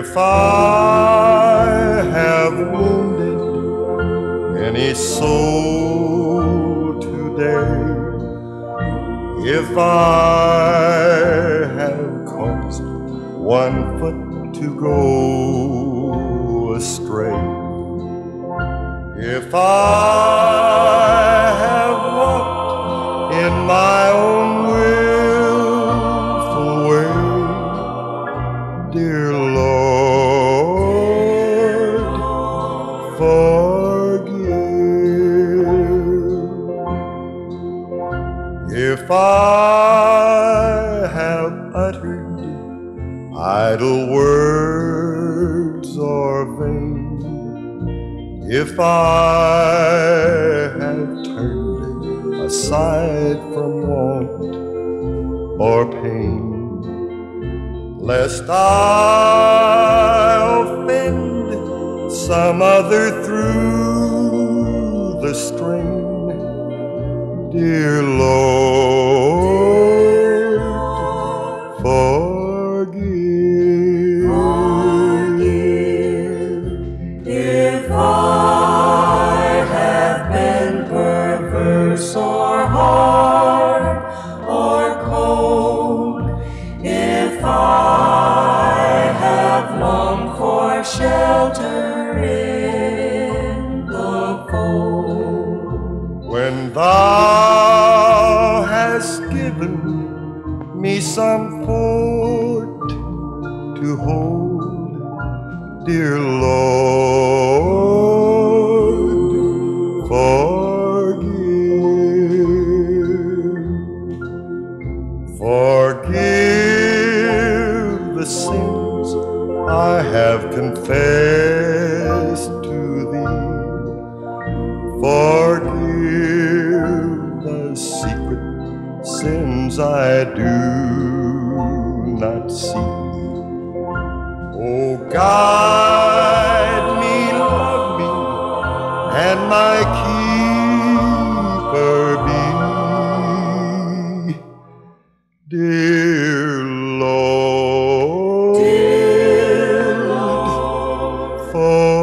If I have wounded any soul today, if I have caused one foot to go astray, if I have walked in my own willful way, dear Lord, forgive. If I have uttered idle words or vain, if I have turned aside from want or pain, lest I offend some other through the strain, dear Lord, forgive. If I have been perverse or hard or cold, if I have longed for shelter in the cold, when Thou hast given me some fort to hold, dear Lord, forgive. Forgive the sins I have confessed to Thee. Forgive the secret sins I do not see. Oh, guide me, love me, and my keeper be, dear Lord, dear Lord,